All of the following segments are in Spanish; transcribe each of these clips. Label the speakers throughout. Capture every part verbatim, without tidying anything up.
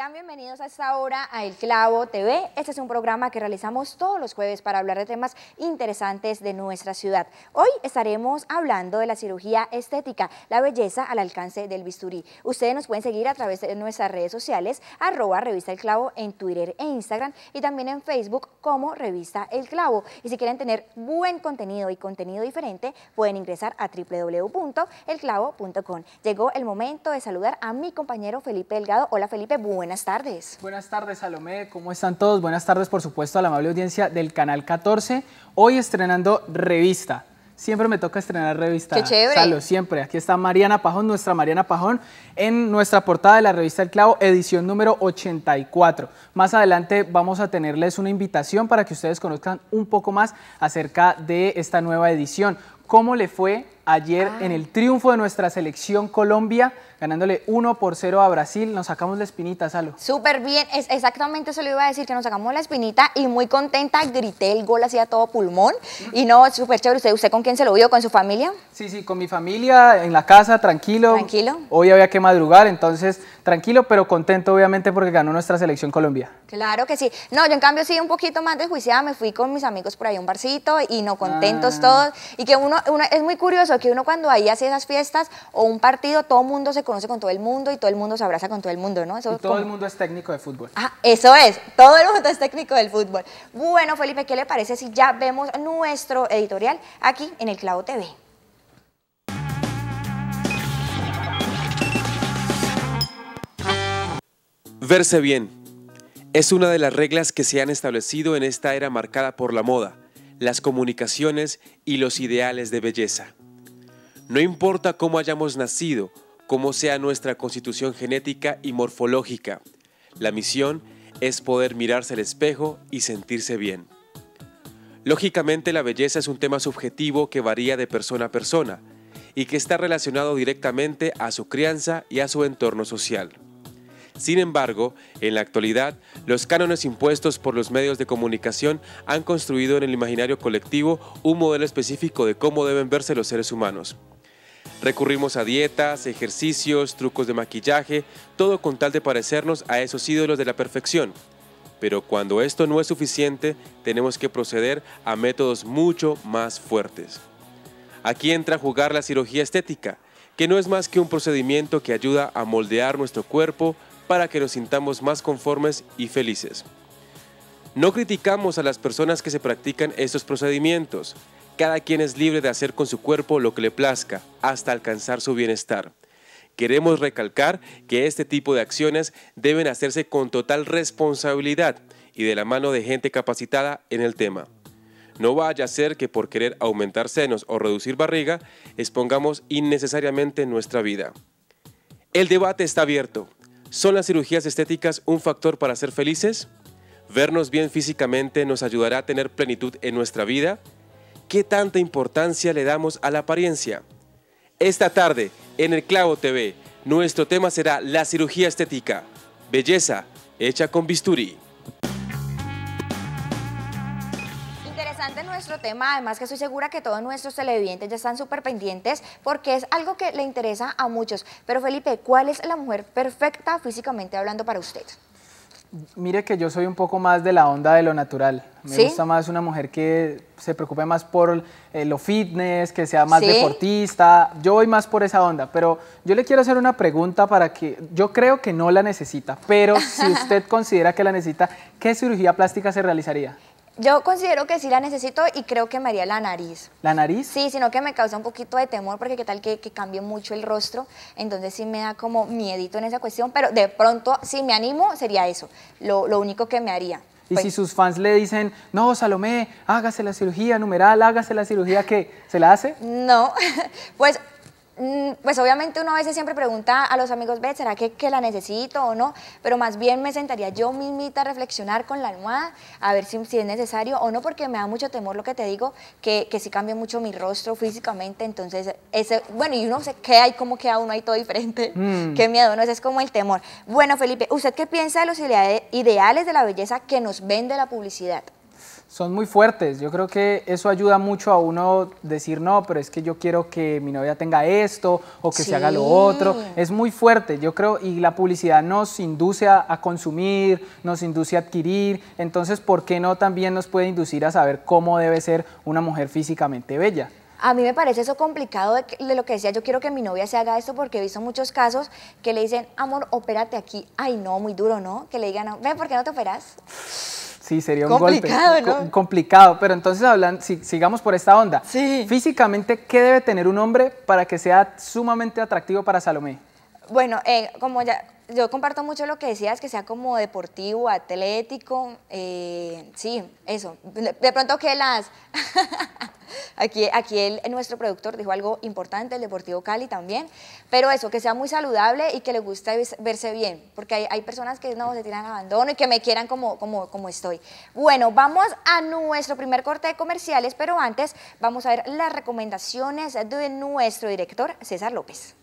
Speaker 1: Sean bienvenidos a esta hora a El Clavo T V. Este es un programa que realizamos todos los jueves para hablar de temas interesantes de nuestra ciudad. Hoy estaremos hablando de la cirugía estética, la belleza al alcance del bisturí. Ustedes nos pueden seguir a través de nuestras redes sociales, arroba Revista El Clavo en Twitter e Instagram y también en Facebook como Revista El Clavo. Y si quieren tener buen contenido y contenido diferente, pueden ingresar a w w w punto el clavo punto com. Llegó el momento de saludar a mi compañero Felipe Delgado. Hola Felipe, buenas tardes.
Speaker 2: Buenas tardes, Salomé, ¿cómo están todos? Buenas tardes, por supuesto, a la amable audiencia del Canal catorce. Hoy estrenando revista. Siempre me toca estrenar revista.
Speaker 1: ¡Qué chévere!
Speaker 2: Salo, siempre. Aquí está Mariana Pajón, nuestra Mariana Pajón, en nuestra portada de la revista El Clavo, edición número ochenta y cuatro. Más adelante vamos a tenerles una invitación para que ustedes conozcan un poco más acerca de esta nueva edición. ¿Cómo le fue ayer ah. en el triunfo de nuestra selección Colombia, ganándole uno por cero a Brasil? Nos sacamos la espinita, Salo.
Speaker 1: Súper bien, es exactamente eso le iba a decir, que nos sacamos la espinita y muy contenta, grité el gol así a todo pulmón. Y no, súper chévere. ¿Usted, ¿Usted con quién se lo vio? ¿Con su familia?
Speaker 2: Sí, sí, con mi familia, en la casa, tranquilo.
Speaker 1: Tranquilo.
Speaker 2: Hoy había que madrugar, entonces tranquilo, pero contento obviamente porque ganó nuestra selección Colombia.
Speaker 1: Claro que sí. No, yo en cambio sí un poquito más desjuiciada, me fui con mis amigos por ahí a un barcito y no contentos ah. todos. Y que uno, uno, es muy curioso que uno cuando ahí hace esas fiestas o un partido, todo el mundo se conoce con todo el mundo y todo el mundo se abraza con todo el mundo, ¿no? Eso
Speaker 2: y todo
Speaker 1: como...
Speaker 2: el mundo es técnico de fútbol.
Speaker 1: Ah, eso es, todo el mundo es técnico del fútbol. Bueno, Felipe, ¿qué le parece si ya vemos nuestro editorial aquí en El Clavo T V?
Speaker 3: Verse bien es una de las reglas que se han establecido en esta era marcada por la moda, las comunicaciones y los ideales de belleza. No importa cómo hayamos nacido, cómo sea nuestra constitución genética y morfológica, la misión es poder mirarse al espejo y sentirse bien. Lógicamente, la belleza es un tema subjetivo que varía de persona a persona y que está relacionado directamente a su crianza y a su entorno social. Sin embargo, en la actualidad, los cánones impuestos por los medios de comunicación han construido en el imaginario colectivo un modelo específico de cómo deben verse los seres humanos. Recurrimos a dietas, ejercicios, trucos de maquillaje, todo con tal de parecernos a esos ídolos de la perfección. Pero cuando esto no es suficiente, tenemos que proceder a métodos mucho más fuertes. Aquí entra a jugar la cirugía estética, que no es más que un procedimiento que ayuda a moldear nuestro cuerpo para que nos sintamos más conformes y felices. No criticamos a las personas que se practican estos procedimientos. Cada quien es libre de hacer con su cuerpo lo que le plazca, hasta alcanzar su bienestar. Queremos recalcar que este tipo de acciones deben hacerse con total responsabilidad y de la mano de gente capacitada en el tema. No vaya a ser que por querer aumentar senos o reducir barriga, expongamos innecesariamente nuestra vida. El debate está abierto. ¿Son las cirugías estéticas un factor para ser felices? ¿Vernos bien físicamente nos ayudará a tener plenitud en nuestra vida? ¿Qué tanta importancia le damos a la apariencia? Esta tarde, en El Clavo T V, nuestro tema será la cirugía estética, belleza hecha con bisturí.
Speaker 1: Interesante nuestro tema, además que estoy segura que todos nuestros televidentes ya están súper pendientes porque es algo que le interesa a muchos. Pero Felipe, ¿cuál es la mujer perfecta físicamente hablando para usted?
Speaker 2: Mire que yo soy un poco más de la onda de lo natural. Me
Speaker 1: ¿Sí?
Speaker 2: gusta más una mujer que se preocupe más por eh, lo fitness, que sea más
Speaker 1: ¿Sí?
Speaker 2: deportista. Yo voy más por esa onda, pero yo le quiero hacer una pregunta para que... Yo creo que no la necesita, pero si usted considera que la necesita, ¿qué cirugía plástica se realizaría?
Speaker 1: Yo considero que sí la necesito y creo que me haría la nariz.
Speaker 2: ¿La nariz?
Speaker 1: Sí, sino que me causa un poquito de temor porque qué tal que, que cambie mucho el rostro, entonces sí me da como miedito en esa cuestión, pero de pronto si me animo sería eso, lo, lo único que me haría.
Speaker 2: Y
Speaker 1: Pues,
Speaker 2: si sus fans le dicen, no, Salomé, hágase la cirugía, numeral, hágase la cirugía, ¿qué? ¿Se la hace?
Speaker 1: no, pues... Pues obviamente uno a veces siempre pregunta a los amigos, ve, ¿será que, que la necesito o no? Pero más bien me sentaría yo mismita a reflexionar con la almohada, a ver si, si es necesario o no, porque me da mucho temor lo que te digo, que, que sí cambia mucho mi rostro físicamente, entonces, ese, bueno, y uno se queda ahí como queda uno ahí todo diferente, mm. qué miedo, ¿no? Ese es como el temor. Bueno, Felipe, ¿usted qué piensa de los ideales de la belleza que nos vende la publicidad?
Speaker 2: son muy fuertes. Yo creo que eso ayuda mucho a uno decir, no, pero es que yo quiero que mi novia tenga esto o que
Speaker 1: Sí.
Speaker 2: se haga lo otro. Es muy fuerte, yo creo, y la publicidad nos induce a, a consumir, nos induce a adquirir. Entonces, ¿por qué no también nos puede inducir a saber cómo debe ser una mujer físicamente bella?
Speaker 1: A mí me parece eso complicado de, que- de lo que decía, yo quiero que mi novia se haga esto porque he visto muchos casos que le dicen, amor, opérate aquí. Ay, no, muy duro, ¿no? Que le digan, ven, ¿por qué no te operas?
Speaker 2: Sí, sería un
Speaker 1: Complicado,
Speaker 2: golpe.
Speaker 1: ¿no?
Speaker 2: Co- complicado, pero entonces hablando, si, sigamos por esta onda.
Speaker 1: Sí.
Speaker 2: Físicamente, ¿qué debe tener un hombre para que sea sumamente atractivo para Salomé?
Speaker 1: Bueno, eh, como ya, yo comparto mucho lo que decías, que sea como deportivo, atlético, eh, sí, eso. De de pronto que las... aquí aquí el, nuestro productor dijo algo importante, el Deportivo Cali también, pero eso, que sea muy saludable y que le guste ves- verse bien, porque hay, hay personas que no, se tiran al abandono y que me quieran como, como, como estoy. Bueno, vamos a nuestro primer corte de comerciales, pero antes vamos a ver las recomendaciones de nuestro director, César López.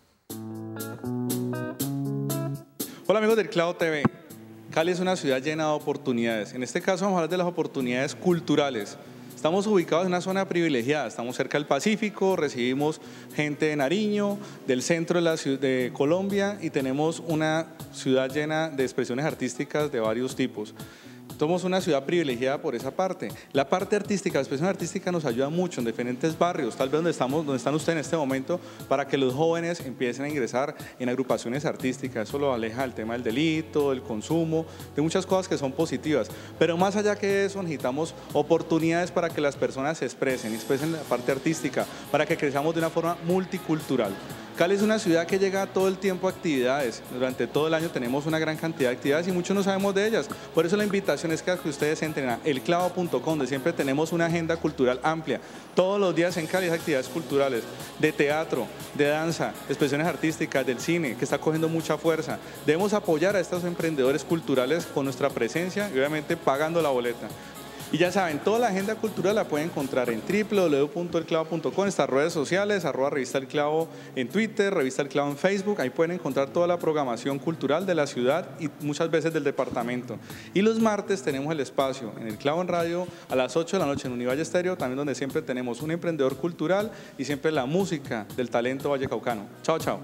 Speaker 4: Hola amigos del Clavo T V. Cali es una ciudad llena de oportunidades. En este caso vamos a hablar de las oportunidades culturales. Estamos ubicados en una zona privilegiada, estamos cerca del Pacífico, recibimos gente de Nariño, del centro de, la ciudad de Colombia y tenemos una ciudad llena de expresiones artísticas de varios tipos. Somos una ciudad privilegiada por esa parte. La parte artística, la expresión artística nos ayuda mucho en diferentes barrios, tal vez donde, estamos, donde están ustedes en este momento, para que los jóvenes empiecen a ingresar en agrupaciones artísticas. Eso lo aleja del tema del delito, del consumo, de muchas cosas que son positivas. Pero más allá que eso, necesitamos oportunidades para que las personas se expresen, expresen la parte artística, para que crezcamos de una forma multicultural. Cali es una ciudad que llega todo el tiempo a actividades. Durante todo el año tenemos una gran cantidad de actividades y muchos no sabemos de ellas. Por eso la invitación es que ustedes entren a el clavo punto com, donde siempre tenemos una agenda cultural amplia. Todos los días en Cali hay actividades culturales, de teatro, de danza, expresiones artísticas, del cine, que está cogiendo mucha fuerza. Debemos apoyar a estos emprendedores culturales con nuestra presencia y obviamente pagando la boleta. Y ya saben, toda la agenda cultural la pueden encontrar en w w w punto el clavo punto com, estas redes sociales, arroba Revista El Clavo en Twitter, Revista El Clavo en Facebook. Ahí pueden encontrar toda la programación cultural de la ciudad y muchas veces del departamento. Y los martes tenemos el espacio en El Clavo en Radio a las ocho de la noche en Univalle Estéreo, también donde siempre tenemos un emprendedor cultural y siempre la música del talento vallecaucano. Chao, chao.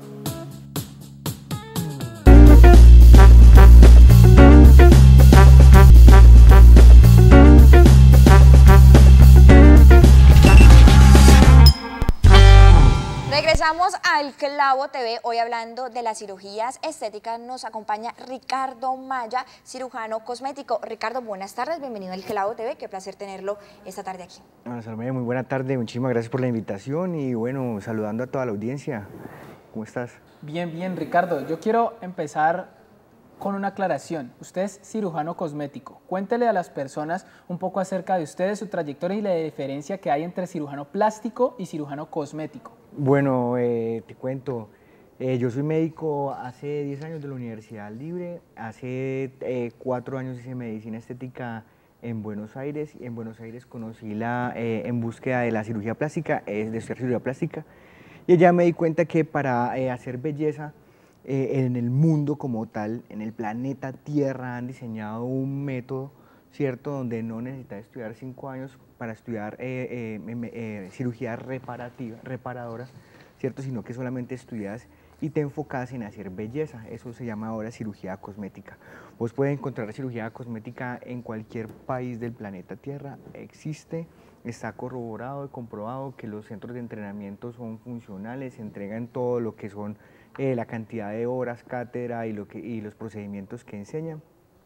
Speaker 1: Regresamos al Clavo T V, hoy hablando de las cirugías estéticas. Nos acompaña Ricardo Maya, cirujano cosmético. Ricardo, buenas tardes, bienvenido al Clavo T V, qué placer tenerlo esta tarde aquí.
Speaker 5: Bueno, Salomé, muy buena tarde, muchísimas gracias por la invitación y bueno, saludando a toda la audiencia. ¿Cómo estás?
Speaker 2: Bien, bien, Ricardo. Yo quiero empezar con una aclaración. Usted es cirujano cosmético. Cuéntele a las personas un poco acerca de usted, de su trayectoria y la diferencia que hay entre cirujano plástico y cirujano cosmético.
Speaker 5: Bueno, eh, te cuento, eh, yo soy médico hace diez años de la Universidad Libre, hace eh, cuatro años hice medicina estética en Buenos Aires y en Buenos Aires conocí la, eh, en búsqueda de la cirugía plástica, es de estudiar cirugía plástica, y ya me di cuenta que para eh, hacer belleza eh, en el mundo como tal, en el planeta Tierra han diseñado un método, ¿cierto?, donde no necesitas estudiar cinco años para estudiar eh, eh, eh, cirugía reparativa, reparadora, ¿cierto?, sino que solamente estudias y te enfocas en hacer belleza. Eso se llama ahora cirugía cosmética. Vos puedes encontrar cirugía cosmética en cualquier país del planeta Tierra, existe, está corroborado y comprobado que los centros de entrenamiento son funcionales, se entregan todo lo que son eh, la cantidad de horas, cátedra y, lo que, y los procedimientos que enseñan.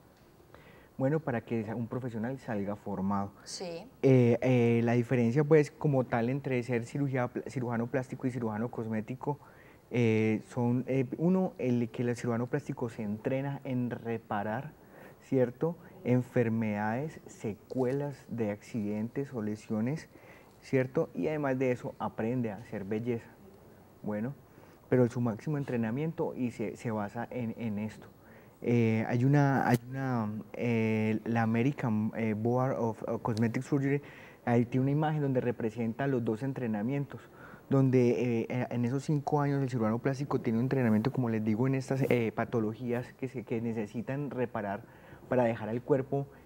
Speaker 5: Bueno, para que un profesional salga formado.
Speaker 1: Sí.
Speaker 5: Eh, eh, la diferencia, pues, como tal, entre ser cirugía, cirujano plástico y cirujano cosmético, eh, son, eh, uno, el que el cirujano plástico se entrena en reparar, ¿cierto?, enfermedades, secuelas de accidentes o lesiones, ¿cierto?, y además de eso, aprende a hacer belleza. Bueno, pero su máximo entrenamiento y se, se basa en, en esto. Eh, hay una, hay una eh, la American eh, Board of uh, Cosmetic Surgery, ahí tiene una imagen donde representa los dos entrenamientos, donde eh, en esos cinco años el cirujano plástico tiene un entrenamiento, como les digo, en estas eh, patologías que, se, que necesitan reparar para dejar al cuerpo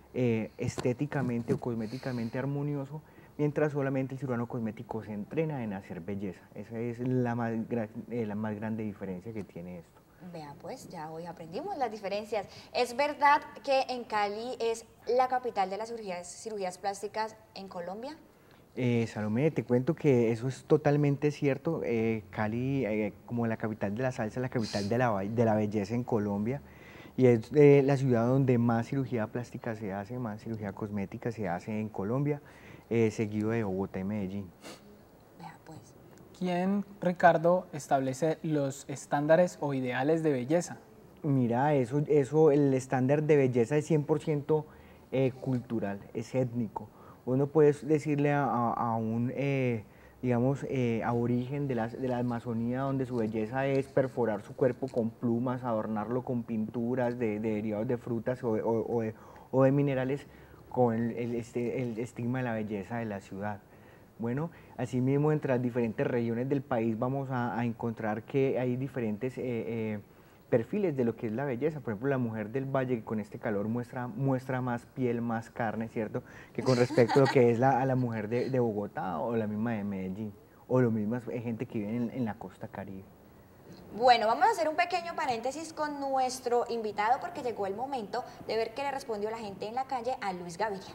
Speaker 5: eh, estéticamente o cosméticamente armonioso, mientras solamente el cirujano cosmético se entrena en hacer belleza. Esa es la más, eh, la más grande diferencia que tiene esto.
Speaker 1: Vea pues, ya hoy aprendimos las diferencias. ¿Es verdad que en Cali es la capital de las cirugías, cirugías plásticas en Colombia?
Speaker 5: Eh, Salomé, te cuento que eso es totalmente cierto. Eh, Cali, eh, como la capital de la salsa, la capital de la, de la belleza en Colombia, y es eh, la ciudad donde más cirugía plástica se hace, más cirugía cosmética se hace en Colombia, eh, seguido de Bogotá y Medellín.
Speaker 1: Vea pues.
Speaker 2: ¿Quién, Ricardo, establece los estándares o ideales de belleza?
Speaker 5: Mira, eso, eso el estándar de belleza es cien por ciento eh, cultural, es étnico. Uno puede decirle a, a, a un, eh, digamos, eh, aborigen de la, de la Amazonía, donde su belleza es perforar su cuerpo con plumas, adornarlo con pinturas de, de derivados de frutas o, o, o, de, o de minerales, con el, el, este, el estigma de la belleza de la ciudad. Bueno, asimismo, entre las diferentes regiones del país vamos a, a encontrar que hay diferentes eh, eh, perfiles de lo que es la belleza. Por ejemplo, la mujer del valle, que con este calor muestra, muestra más piel, más carne, ¿cierto? Que con respecto a lo que es la, a la mujer de, de Bogotá o la misma de Medellín, o lo mismo es gente que vive en, en la costa caribe.
Speaker 1: Bueno, vamos a hacer un pequeño paréntesis con nuestro invitado porque llegó el momento de ver qué le respondió la gente en la calle a Luis Gaviria.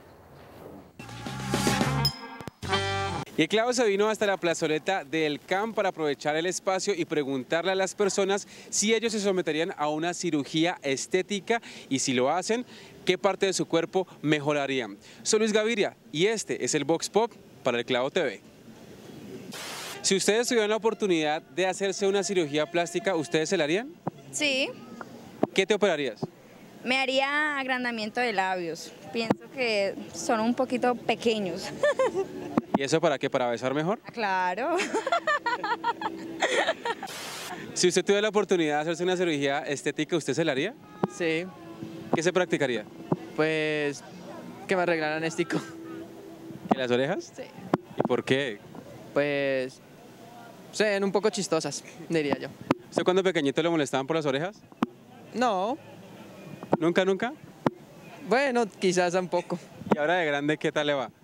Speaker 3: Y el clavo se vino hasta la plazoleta del C A M para aprovechar el espacio y preguntarle a las personas si ellos se someterían a una cirugía estética y si lo hacen, qué parte de su cuerpo mejorarían. Soy Luis Gaviria y este es el Vox Pop para el Clavo T V. Si ustedes tuvieran la oportunidad de hacerse una cirugía plástica, ¿ustedes se la harían?
Speaker 6: Sí,
Speaker 3: ¿Qué te operarías?
Speaker 6: me haría agrandamiento de labios. Pienso que son un poquito pequeños.
Speaker 3: ¿Y eso para qué? ¿Para besar mejor?
Speaker 6: Claro.
Speaker 3: Si usted tuviera la oportunidad de hacerse una cirugía estética, ¿usted se la haría?
Speaker 7: Sí,
Speaker 3: ¿Qué se practicaría?
Speaker 7: pues que me arreglaran estico.
Speaker 3: ¿En las orejas?
Speaker 7: Sí.
Speaker 3: ¿Y por qué?
Speaker 7: Pues se ven un poco chistosas, diría yo.
Speaker 3: ¿Usted cuando pequeñito le molestaban por las orejas?
Speaker 7: No,
Speaker 3: ¿Nunca, nunca?
Speaker 7: bueno, quizás un poco.
Speaker 3: ¿Y ahora de grande qué tal le va?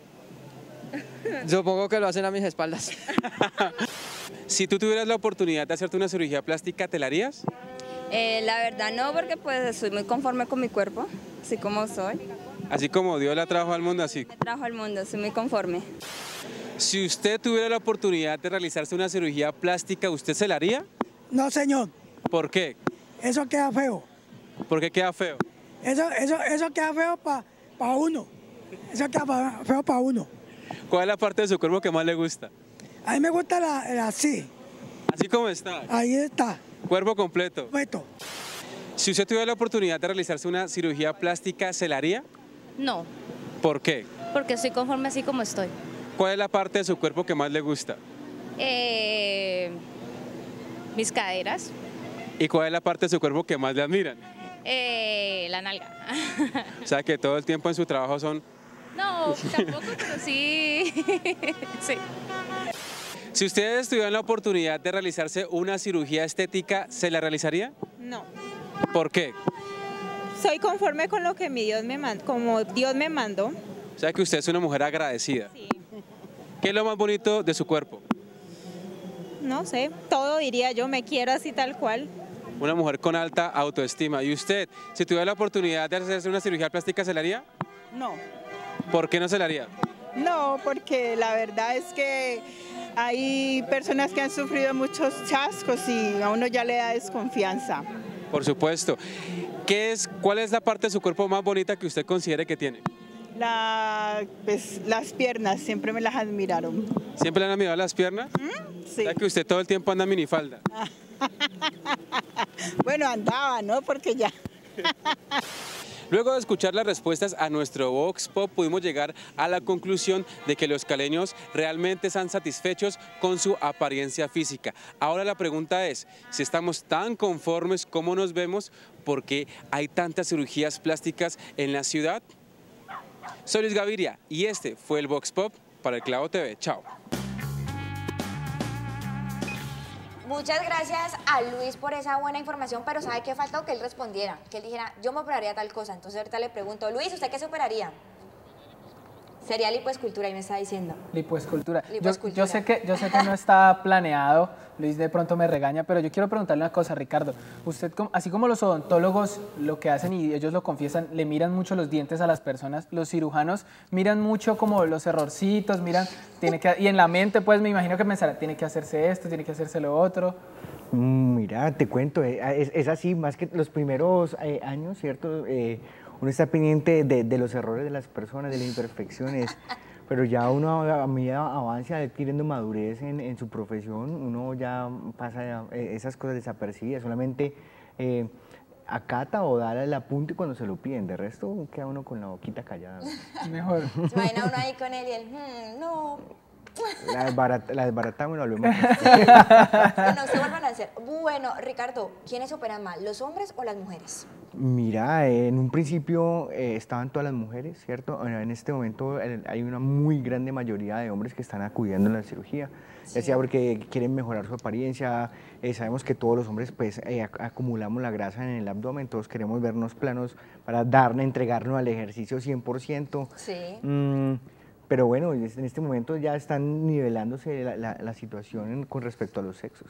Speaker 7: Supongo que lo hacen a mis espaldas.
Speaker 3: Si tú tuvieras la oportunidad de hacerte una cirugía plástica, ¿te la harías?
Speaker 6: Eh, la verdad no, porque pues estoy muy conforme con mi cuerpo, así como soy.
Speaker 3: Así como Dios la trajo al mundo, así.
Speaker 6: Me trajo al mundo, soy muy conforme.
Speaker 3: Si usted tuviera la oportunidad de realizarse una cirugía plástica, ¿usted se la haría?
Speaker 8: No, señor,
Speaker 3: ¿Por qué?
Speaker 8: eso queda feo.
Speaker 3: ¿Por qué queda feo?
Speaker 8: Eso, eso, eso queda feo para pa uno. Eso queda pa- feo para uno.
Speaker 3: ¿Cuál es la parte de su cuerpo que más le gusta?
Speaker 8: A mí me gusta la, la así.
Speaker 3: Así como está,
Speaker 8: Ahí está.
Speaker 3: cuerpo completo.
Speaker 8: Puesto.
Speaker 3: Si usted tuviera la oportunidad de realizarse una cirugía plástica, ¿se la haría?
Speaker 9: No,
Speaker 3: ¿Por qué?
Speaker 9: porque estoy conforme así como estoy.
Speaker 3: ¿Cuál es la parte de su cuerpo que más le gusta?
Speaker 9: Eh, mis caderas,
Speaker 3: ¿Y cuál es la parte de su cuerpo que más le admiran?
Speaker 9: eh, la nalga.
Speaker 3: O sea, que todo el tiempo en su trabajo son...
Speaker 9: No, tampoco, pero sí. Sí.
Speaker 3: Si ustedes tuvieran la oportunidad de realizarse una cirugía estética, ¿se la realizaría?
Speaker 10: No,
Speaker 3: ¿Por qué?
Speaker 10: soy conforme con lo que mi Dios me mandó, como Dios me mandó.
Speaker 3: O sea, que usted es una mujer agradecida.
Speaker 10: Sí.
Speaker 3: ¿Qué es lo más bonito de su cuerpo?
Speaker 10: No sé, todo diría yo, me quiero así tal cual.
Speaker 3: Una mujer con alta autoestima. ¿Y usted, si tuviera la oportunidad de hacerse una cirugía plástica, se la haría?
Speaker 10: No,
Speaker 3: ¿Por qué no se la haría?
Speaker 10: no, porque la verdad es que hay personas que han sufrido muchos chascos y a uno ya le da desconfianza.
Speaker 3: Por supuesto. ¿Qué es, ¿Cuál es la parte de su cuerpo más bonita que usted considere que tiene?
Speaker 10: La, pues, las piernas siempre me las admiraron.
Speaker 3: ¿Siempre le han mirado las piernas?
Speaker 10: Sí.
Speaker 3: O sea, que usted todo el tiempo anda en minifalda.
Speaker 10: Bueno, andaba, ¿no? Porque ya.
Speaker 3: Luego de escuchar las respuestas a nuestro Vox Pop, pudimos llegar a la conclusión de que los caleños realmente están satisfechos con su apariencia física. Ahora la pregunta es, si estamos tan conformes como nos vemos, ¿por qué hay tantas cirugías plásticas en la ciudad? Soy Luis Gaviria y este fue el Vox Pop para el Clavo T V. Chao.
Speaker 1: Muchas gracias a Luis por esa buena información, pero ¿sabe qué faltó? Que él respondiera, que él dijera, yo me operaría tal cosa. Entonces ahorita le pregunto, Luis, ¿usted qué se operaría? Sería lipoescultura y me está diciendo.
Speaker 2: Lipoescultura.
Speaker 1: Lipoescultura.
Speaker 2: Yo, yo, sé que, yo sé que no está planeado, Luis de pronto me regaña, pero yo quiero preguntarle una cosa, Ricardo. Usted, así como los odontólogos lo que hacen y ellos lo confiesan, le miran mucho los dientes a las personas, los cirujanos miran mucho como los errorcitos, miran, tiene que, y en la mente pues me imagino que pensará, tiene que hacerse esto, tiene que hacerse lo otro.
Speaker 5: Mira, te cuento, es, es así, más que los primeros eh, años, ¿cierto? Eh, uno está pendiente de, de los errores de las personas, de las imperfecciones, pero ya uno a medida avanza adquiriendo madurez en, en su profesión, uno ya pasa esas cosas desapercibidas, solamente eh, acata o da el apunte cuando se lo piden, de resto queda uno con la boquita callada.
Speaker 2: Mejor.
Speaker 1: Se imagina uno ahí con él y él, hmm, no...
Speaker 5: La, desbarat, la desbaratamos y la volvemos a
Speaker 1: hacer. No se vuelvan a hacer. Bueno, Ricardo, ¿quiénes operan más, los hombres o las mujeres?
Speaker 5: Mira, en un principio eh, estaban todas las mujeres, ¿cierto? En este momento eh, hay una muy grande mayoría de hombres que están acudiendo a la cirugía, sí. Ya sea porque quieren mejorar su apariencia, eh, sabemos que todos los hombres pues eh, ac acumulamos la grasa en el abdomen, todos queremos vernos planos para darle, entregarnos al ejercicio cien por ciento.
Speaker 1: Sí.
Speaker 5: Mm, Pero bueno, en este momento ya están nivelándose la, la, la situación con respecto a los sexos.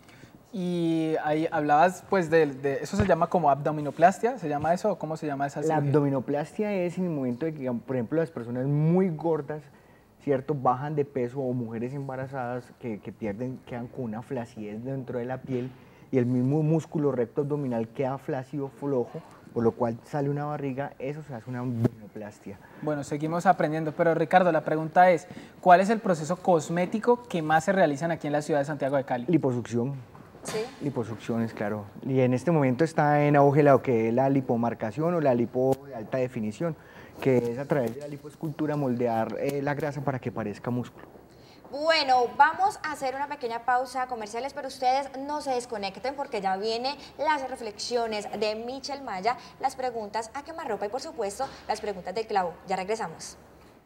Speaker 2: Y ahí hablabas, pues, de, de eso se llama como abdominoplastia, ¿se llama eso o cómo se llama esa cirugía?
Speaker 5: La abdominoplastia es en el momento de que, por ejemplo, las personas muy gordas, ¿cierto?, bajan de peso, o mujeres embarazadas que, que pierden, quedan con una flacidez dentro de la piel y el mismo músculo recto abdominal queda flácido, flojo, por lo cual sale una barriga, eso se hace una abdominoplastia.
Speaker 2: Bueno, seguimos aprendiendo, pero Ricardo, la pregunta es, ¿cuál es el proceso cosmético que más se realizan aquí en la ciudad de Santiago de Cali?
Speaker 5: Liposucción.
Speaker 1: Sí.
Speaker 5: Liposucciones, claro. Y en este momento está en auge lo que es la lipomarcación o la lipo de alta definición, que es a través de la lipoescultura moldear eh, la grasa para que parezca músculo.
Speaker 1: Bueno, vamos a hacer una pequeña pausa comerciales, pero ustedes no se desconecten porque ya vienen las reflexiones de Michelle Maya, las preguntas a quemarropa y por supuesto las preguntas del clavo. Ya regresamos.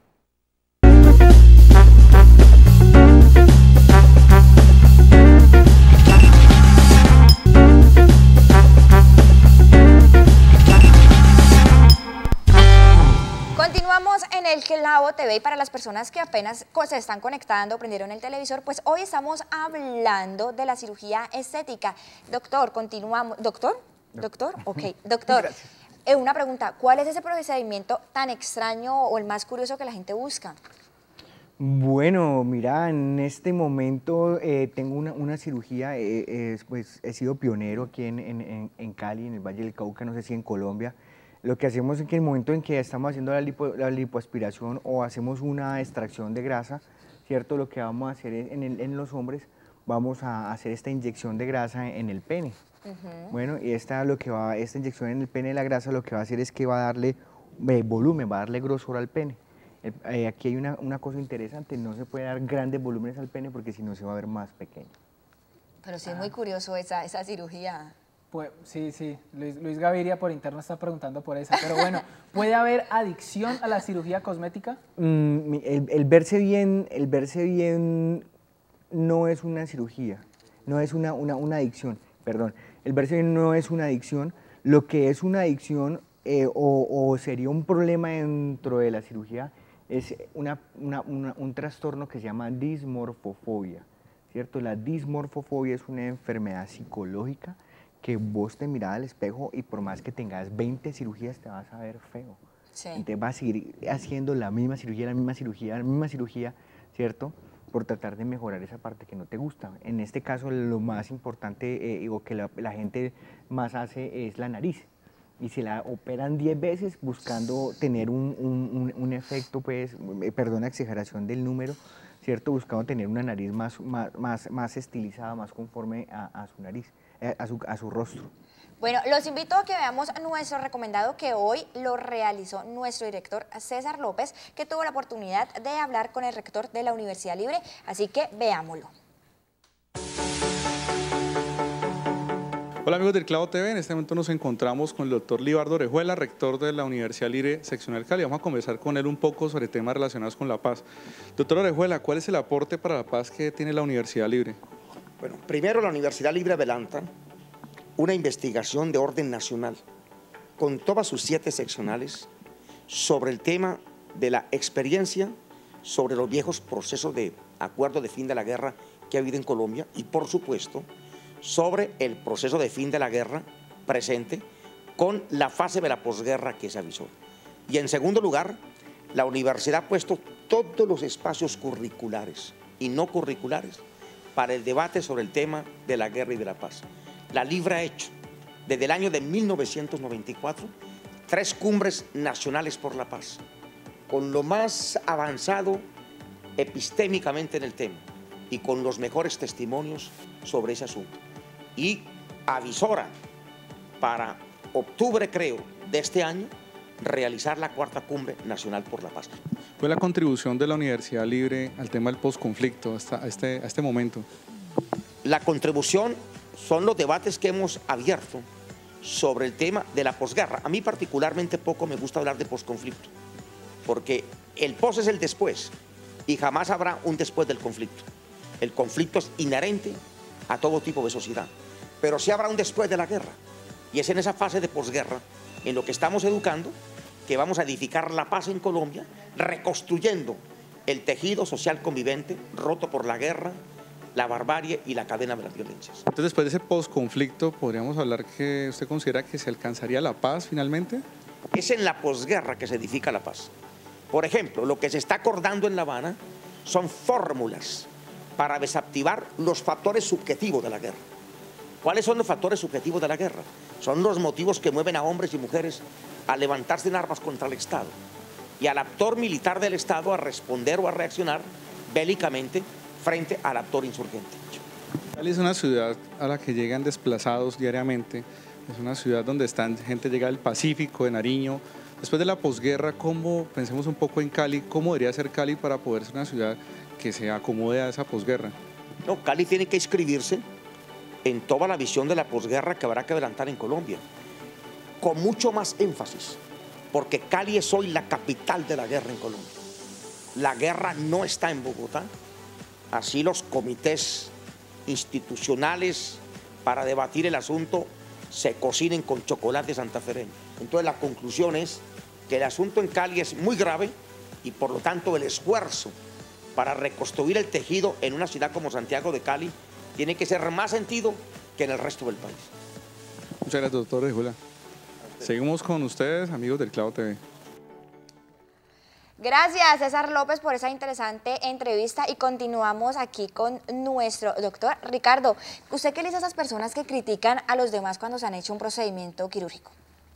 Speaker 1: Continuamos en el Clavo T V y para las personas que apenas se están conectando, prendieron el televisor, pues hoy estamos hablando de la cirugía estética. Doctor, continuamos. ¿Doctor? ¿Doctor? Ok, doctor. Eh, una pregunta, ¿cuál es ese procedimiento tan extraño o el más curioso que la gente busca?
Speaker 5: Bueno, mira, en este momento eh, tengo una, una cirugía, eh, eh, pues he sido pionero aquí en, en, en Cali, en el Valle del Cauca, no sé si en Colombia. Lo que hacemos es que en el momento en que estamos haciendo la, lipo, la lipoaspiración o hacemos una extracción de grasa, ¿cierto? Lo que vamos a hacer es, en, el, en los hombres, vamos a hacer esta inyección de grasa en el pene. Uh-huh. Bueno, y esta, lo que va, esta inyección en el pene de la grasa lo que va a hacer es que va a darle eh, volumen, va a darle grosor al pene. El, eh, aquí hay una, una cosa interesante, no se puede dar grandes volúmenes al pene porque si no se va a ver más pequeño.
Speaker 1: Pero sí es muy curioso esa, esa cirugía.
Speaker 2: Pues, sí, sí, Luis, Luis Gaviria por interno está preguntando por esa, pero bueno, ¿puede haber adicción a la cirugía cosmética?
Speaker 5: Mm, el, el, verse bien, el verse bien no es una cirugía, no es una, una, una adicción, perdón, el verse bien no es una adicción, lo que es una adicción eh, o, o sería un problema dentro de la cirugía es una, una, una, un trastorno que se llama dismorfofobia, ¿cierto? La dismorfofobia es una enfermedad psicológica que vos te mirás al espejo y por más que tengas veinte cirugías te vas a ver feo. Sí. Entonces vas a seguir haciendo la misma cirugía, la misma cirugía, la misma cirugía, ¿cierto? Por tratar de mejorar esa parte que no te gusta. En este caso lo más importante eh, o que la, la gente más hace es la nariz. Y se la operan diez veces buscando tener un, un, un, un efecto, pues, eh, perdona, exageración del número, ¿cierto? Buscando tener una nariz más, más, más, más estilizada, más conforme a, a su nariz. A su, a su rostro.
Speaker 1: Bueno, los invito a que veamos nuestro recomendado que hoy lo realizó nuestro director César López, que tuvo la oportunidad de hablar con el rector de la Universidad Libre, así que veámoslo.
Speaker 4: Hola amigos del Clavo T V, en este momento nos encontramos con el doctor Libardo Orejuela, rector de la Universidad Libre Seccional Cali. Vamos a conversar con él un poco sobre temas relacionados con la paz. Doctor Orejuela, ¿cuál es el aporte para la paz que tiene la Universidad Libre?
Speaker 11: Bueno, primero la Universidad Libre adelanta una investigación de orden nacional con todas sus siete seccionales sobre el tema de la experiencia sobre los viejos procesos de acuerdo de fin de la guerra que ha habido en Colombia y, por supuesto, sobre el proceso de fin de la guerra presente con la fase de la posguerra que se avisó. Y en segundo lugar, la universidad ha puesto todos los espacios curriculares y no curriculares para el debate sobre el tema de la guerra y de la paz. La Libre ha hecho, desde el año de mil novecientos noventa y cuatro, tres cumbres nacionales por la paz, con lo más avanzado epistémicamente en el tema y con los mejores testimonios sobre ese asunto. Y avisora para octubre, creo, de este año, realizar la cuarta cumbre nacional por la paz.
Speaker 4: ¿Fue la contribución de la Universidad Libre al tema del posconflicto hasta este, a este momento?
Speaker 11: La contribución son los debates que hemos abierto sobre el tema de la posguerra. A mí particularmente poco me gusta hablar de posconflicto, porque el pos es el después y jamás habrá un después del conflicto. El conflicto es inherente a todo tipo de sociedad, pero sí habrá un después de la guerra, y es en esa fase de posguerra en lo que estamos educando que vamos a edificar la paz en Colombia, reconstruyendo el tejido social convivente roto por la guerra, la barbarie y la cadena de las violencias.
Speaker 4: Entonces, después de ese posconflicto, ¿podríamos hablar que usted considera que se alcanzaría la paz finalmente?
Speaker 11: Es en la posguerra que se edifica la paz. Por ejemplo, lo que se está acordando en La Habana son fórmulas para desactivar los factores subjetivos de la guerra. ¿Cuáles son los factores subjetivos de la guerra? Son los motivos que mueven a hombres y mujeres a levantarse en armas contra el Estado y al actor militar del Estado a responder o a reaccionar bélicamente frente al actor insurgente.
Speaker 4: Cali es una ciudad a la que llegan desplazados diariamente, es una ciudad donde están, gente llega del Pacífico, de Nariño. Después de la posguerra, ¿cómo, pensemos un poco en Cali, cómo debería ser Cali para poder ser una ciudad que se acomode a esa posguerra?
Speaker 11: No, Cali tiene que inscribirse en toda la visión de la posguerra que habrá que adelantar en Colombia, con mucho más énfasis, porque Cali es hoy la capital de la guerra en Colombia. La guerra no está en Bogotá, así los comités institucionales para debatir el asunto se cocinen con chocolate santafereño. Entonces la conclusión es que el asunto en Cali es muy grave y por lo tanto el esfuerzo para reconstruir el tejido en una ciudad como Santiago de Cali tiene que ser más sentido que en el resto del país.
Speaker 4: Muchas gracias, doctor Rejula. Seguimos con ustedes, amigos del Clavo T V.
Speaker 1: Gracias, César López, por esa interesante entrevista y continuamos aquí con nuestro doctor Ricardo. ¿Usted qué le dice a esas personas que critican a los demás cuando se han hecho un procedimiento quirúrgico?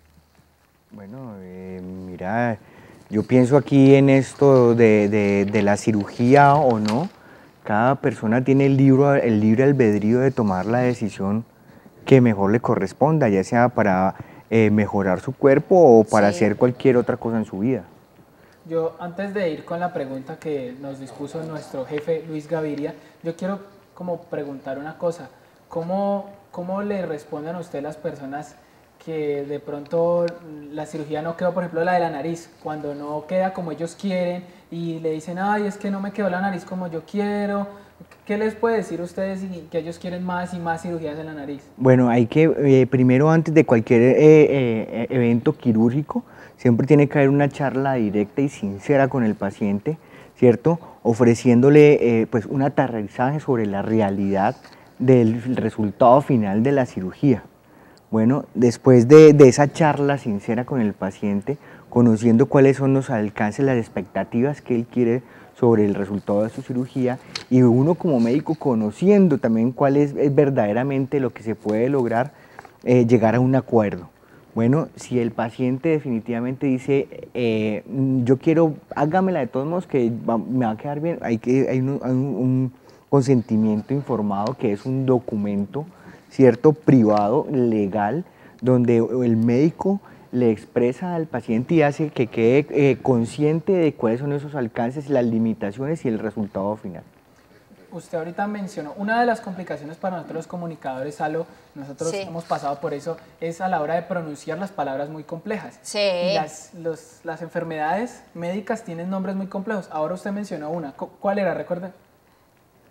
Speaker 5: Bueno, eh, mira, yo pienso aquí en esto de, de, de la cirugía o no. Cada persona tiene el, libro, el libre albedrío de tomar la decisión que mejor le corresponda, ya sea para eh, mejorar su cuerpo o para sí. hacer cualquier otra cosa en su vida.
Speaker 2: Yo, antes de ir con la pregunta que nos dispuso nuestro jefe Luis Gaviria, yo quiero como preguntar una cosa. ¿Cómo, cómo le responden a usted las personas que de pronto la cirugía no quedó, por ejemplo, la de la nariz, cuando no queda como ellos quieren y le dicen, ay, es que no me quedó la nariz como yo quiero? ¿Qué les puede decir a ustedes que ellos quieren más y más cirugías en la nariz?
Speaker 5: Bueno, hay que, eh, primero, antes de cualquier eh, eh, evento quirúrgico, siempre tiene que haber una charla directa y sincera con el paciente, ¿cierto? Ofreciéndole eh, pues un aterrizaje sobre la realidad del resultado final de la cirugía. Bueno, después de, de esa charla sincera con el paciente, conociendo cuáles son los alcances, las expectativas que él quiere sobre el resultado de su cirugía, y uno como médico conociendo también cuál es, es verdaderamente lo que se puede lograr, eh, llegar a un acuerdo. Bueno, si el paciente definitivamente dice, eh, yo quiero, hágamela de todos modos que va, me va a quedar bien, hay, que, hay, un, hay un, un consentimiento informado que es un documento, ¿cierto?, privado, legal, donde el médico le expresa al paciente y hace que quede eh, consciente de cuáles son esos alcances, las limitaciones y el resultado final.
Speaker 2: Usted ahorita mencionó, una de las complicaciones para nosotros los comunicadores, Salo, nosotros sí. hemos pasado por eso, es a la hora de pronunciar las palabras muy complejas.
Speaker 1: Sí.
Speaker 2: Y las, los, las enfermedades médicas tienen nombres muy complejos. Ahora usted mencionó una, ¿cuál era? Recuerda.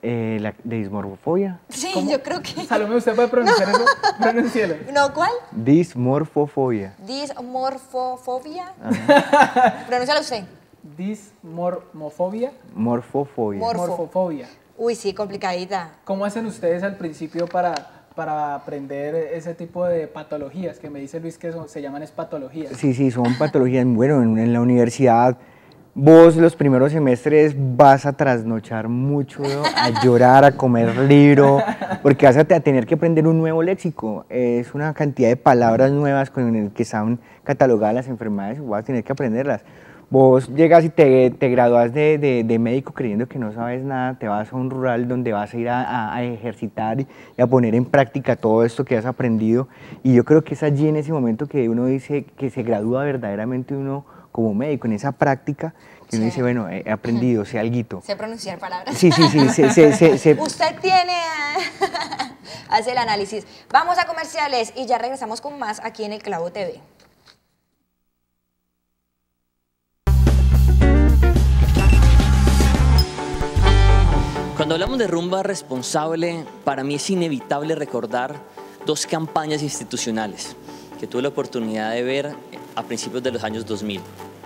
Speaker 5: Eh, la, ¿De dismorfofobia?
Speaker 1: Sí,
Speaker 2: ¿Cómo?
Speaker 1: yo creo que...
Speaker 2: Salomé, ¿usted puede pronunciar eso? Pronúncielo.
Speaker 1: ¿No, cuál?
Speaker 5: Dismorfofobia.
Speaker 1: Dismorfofobia. Pronúncialo usted.
Speaker 2: Dismorfofobia.
Speaker 5: Morfofobia.
Speaker 1: Morfo.
Speaker 2: Morfofobia.
Speaker 1: Uy, sí, complicadita.
Speaker 2: ¿Cómo hacen ustedes al principio para, para aprender ese tipo de patologías? Que me dice Luis que son, se llaman es patologías.
Speaker 5: Sí, sí, son patologías. Bueno, en, en la universidad vos los primeros semestres vas a trasnochar mucho, ¿no? A llorar, a comer libro, porque vas a tener que aprender un nuevo léxico. Es una cantidad de palabras nuevas con el que están catalogadas las enfermedades y vas a tener que aprenderlas. Vos llegas y te, te gradúas de, de, de médico creyendo que no sabes nada, te vas a un rural donde vas a ir a, a, a ejercitar y, y a poner en práctica todo esto que has aprendido. Y yo creo que es allí en ese momento que uno dice que se gradúa verdaderamente uno como médico, en esa práctica que uno sí. dice, bueno, he aprendido, sé alguito.
Speaker 1: Sé pronunciar palabras.
Speaker 5: Sí, sí, sí. sí, sí, sí, sí.
Speaker 1: Usted tiene... hace el análisis. Vamos a comerciales y ya regresamos con más aquí en El Clavo T V.
Speaker 12: Cuando hablamos de rumba responsable, para mí es inevitable recordar dos campañas institucionales que tuve la oportunidad de ver a principios de los años dos mil.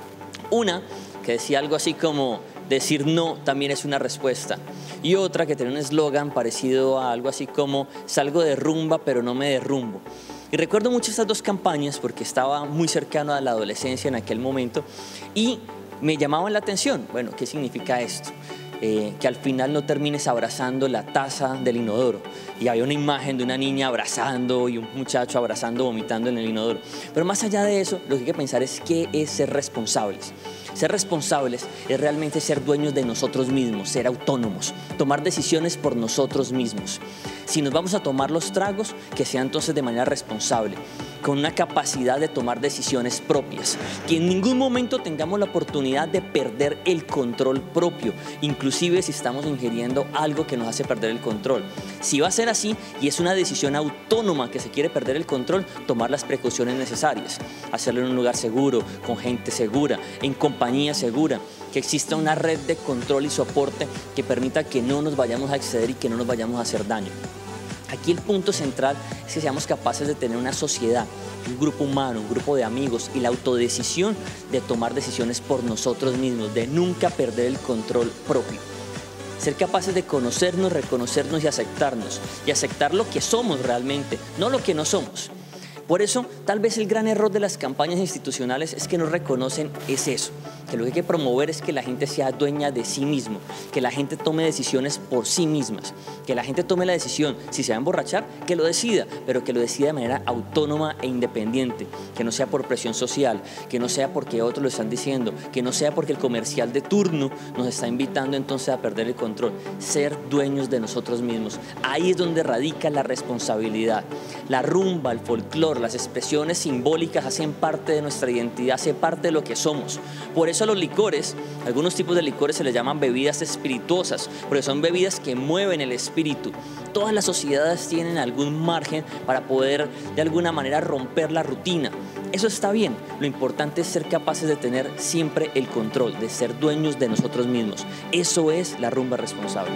Speaker 12: Una que decía algo así como, decir no también es una respuesta. Y otra que tenía un eslogan parecido a algo así como, salgo de rumba pero no me derrumbo. Y recuerdo mucho estas dos campañas porque estaba muy cercano a la adolescencia en aquel momento y me llamaban la atención. Bueno, ¿qué significa esto? Eh, que al final no termines abrazando la taza del inodoro. Y había una imagen de una niña abrazando y un muchacho abrazando, vomitando en el inodoro. Pero más allá de eso, lo que hay que pensar es qué es ser responsables. Ser responsables es realmente ser dueños de nosotros mismos, ser autónomos, tomar decisiones por nosotros mismos. Si nos vamos a tomar los tragos, que sea entonces de manera responsable, con una capacidad de tomar decisiones propias, que en ningún momento tengamos la oportunidad de perder el control propio, inclusive si estamos ingiriendo algo que nos hace perder el control. Si va a ser así y es una decisión autónoma que se quiere perder el control, tomar las precauciones necesarias, hacerlo en un lugar seguro, con gente segura, en compañía segura, que exista una red de control y soporte que permita que no nos vayamos a exceder y que no nos vayamos a hacer daño. Aquí el punto central es que seamos capaces de tener una sociedad, un grupo humano, un grupo de amigos y la autodecisión de tomar decisiones por nosotros mismos, de nunca perder el control propio. Ser capaces de conocernos, reconocernos y aceptarnos, y aceptar lo que somos realmente, no lo que no somos. Por eso, tal vez el gran error de las campañas institucionales es que no reconocen es eso, que lo que hay que promover es que la gente sea dueña de sí mismo, que la gente tome decisiones por sí mismas, que la gente tome la decisión, si se va a emborrachar, que lo decida, pero que lo decida de manera autónoma e independiente, que no sea por presión social, que no sea porque otros lo están diciendo, que no sea porque el comercial de turno nos está invitando entonces a perder el control, ser dueños de nosotros mismos. Ahí es donde radica la responsabilidad. La rumba, el folclore, las expresiones simbólicas hacen parte de nuestra identidad, hacen parte de lo que somos. Por eso a los licores, algunos tipos de licores se les llaman bebidas espirituosas, porque son bebidas que mueven el espíritu. Todas las sociedades tienen algún margen para poder de alguna manera romper la rutina. Eso está bien, lo importante es ser capaces de tener siempre el control, de ser dueños de nosotros mismos. Eso es la rumba responsable.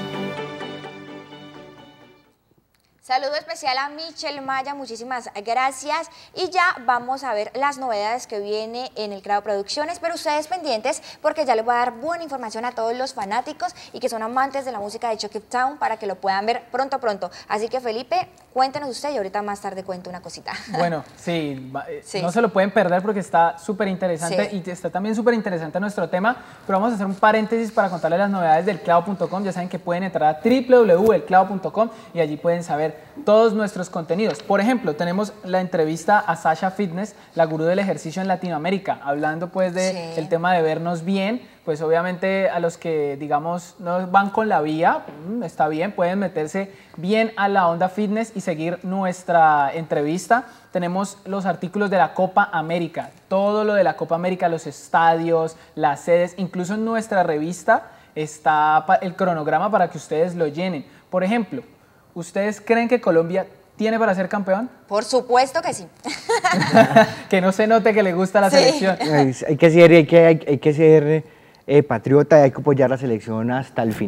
Speaker 1: Saludo especial a Michelle Maya, muchísimas gracias. Y ya vamos a ver las novedades que viene en el Clavo Producciones, pero ustedes pendientes porque ya les voy a dar buena información a todos los fanáticos y que son amantes de la música de Chucky Town para que lo puedan ver pronto, pronto. Así que Felipe, cuéntenos usted y ahorita más tarde cuento una cosita.
Speaker 2: Bueno, sí, sí. no
Speaker 1: sí.
Speaker 2: se lo pueden perder porque está súper interesante
Speaker 1: Sí.
Speaker 2: y está también súper interesante nuestro tema, pero vamos a hacer un paréntesis para contarles las novedades del clavo punto com. Ya saben que pueden entrar a w w w punto el clavo punto com y allí pueden saber todos nuestros contenidos. Por ejemplo, tenemos la entrevista a Sasha Fitness, la gurú del ejercicio en Latinoamérica, hablando pues del
Speaker 1: Sí.
Speaker 2: de tema de vernos bien. Pues obviamente a los que, digamos, no van con la vía, está bien, pueden meterse bien a la onda fitness y seguir nuestra entrevista. Tenemos los artículos de la Copa América, todo lo de la Copa América, los estadios, las sedes, incluso en nuestra revista está el cronograma para que ustedes lo llenen. Por ejemplo, ¿ustedes creen que Colombia tiene para ser campeón?
Speaker 1: Por supuesto que sí.
Speaker 2: Que no se note que le gusta la
Speaker 1: Sí.
Speaker 2: selección.
Speaker 5: Hay, hay que ser, hay que, hay, hay que ser eh, patriota y hay que apoyar la selección hasta el final.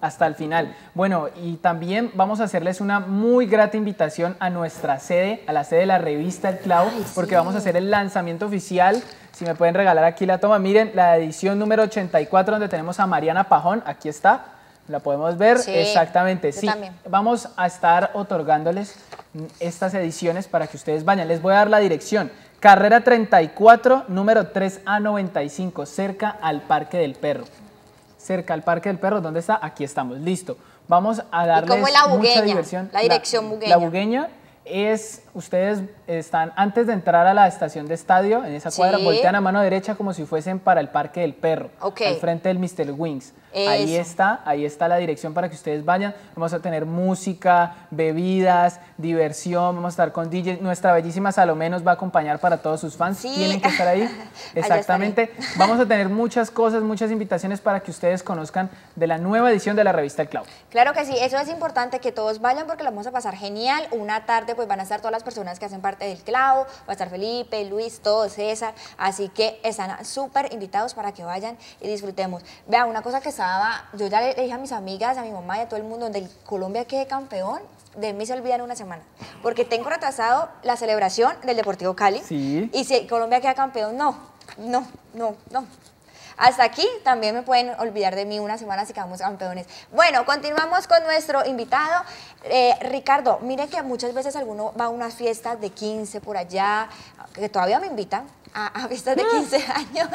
Speaker 2: hasta el final. Bueno, y también vamos a hacerles una muy grata invitación a nuestra sede, a la sede de la revista El Clavo, Ay, porque sí. vamos a hacer el lanzamiento oficial. Si me pueden regalar aquí la toma, miren, la edición número ochenta y cuatro, donde tenemos a Mariana Pajón, aquí está, la podemos ver, sí, exactamente, sí. También. Vamos a estar otorgándoles estas ediciones para que ustedes vayan. Les voy a dar la dirección, carrera treinta y cuatro, número tres A noventa y cinco, cerca al Parque del Perro. Cerca al Parque del Perro, ¿dónde está? Aquí estamos, listo. Vamos a darles
Speaker 1: ¿Y cómo es la
Speaker 2: mucha
Speaker 1: bugueña?
Speaker 2: diversión.
Speaker 1: La dirección
Speaker 2: la,
Speaker 1: bugueña.
Speaker 2: La bugueña es, ustedes están antes de entrar a la estación de estadio, en esa cuadra, sí. voltean a mano derecha como si fuesen para el Parque del Perro, okay. al frente del mister Wings. Eso. Ahí está, ahí está la dirección para que ustedes vayan. Vamos a tener música, bebidas, diversión, vamos a estar con D Js. Nuestra bellísima Salomé nos va a acompañar para todos sus fans. Sí. Tienen que estar ahí. Exactamente. Vamos a tener muchas cosas, muchas invitaciones para que ustedes conozcan de la nueva edición de la revista El Clavo.
Speaker 1: Claro que sí, eso es importante que todos vayan porque la vamos a pasar genial. Una tarde pues van a estar todas las personas que hacen parte del Clavo, va a estar Felipe, Luis, todos, César, así que están súper invitados para que vayan y disfrutemos. Vean, una cosa que estaba, yo ya le dije a mis amigas, a mi mamá y a todo el mundo, donde Colombia quede campeón, de mí se olvidan una semana, porque tengo retrasado la celebración del Deportivo Cali, sí. y si Colombia queda campeón, no, no, no, no. Hasta aquí también me pueden olvidar de mí una semana si quedamos campeones. Bueno, continuamos con nuestro invitado. Eh, Ricardo, mire que muchas veces alguno va a unas fiestas de quince por allá, que todavía me invitan a, a fiestas de quince años.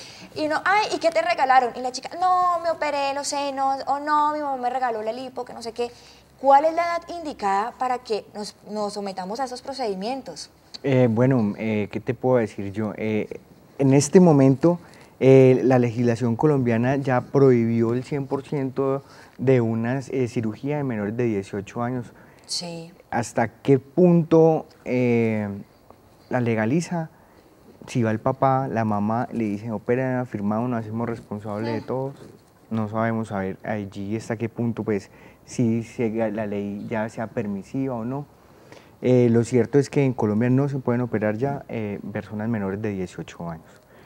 Speaker 1: Y no, ay, ¿y qué te regalaron? Y la chica, no, me operé los senos, o no, mi mamá me regaló la lipo, que no sé qué. ¿Cuál es la edad indicada para que nos, nos sometamos a esos procedimientos?
Speaker 5: Eh, bueno, eh, ¿qué te puedo decir yo? Eh, en este momento... Eh, la legislación colombiana ya prohibió el cien por ciento de una eh, cirugía de menores de dieciocho años.
Speaker 1: Sí.
Speaker 5: ¿Hasta qué punto eh, la legaliza? Si va el papá, la mamá, le dicen, opera, firmado, nos hacemos responsables sí. de todos. No sabemos a ver allí hasta qué punto, pues, si, si la ley ya sea permisiva o no. Eh, lo cierto es que en Colombia no se pueden operar ya eh, personas menores de dieciocho años.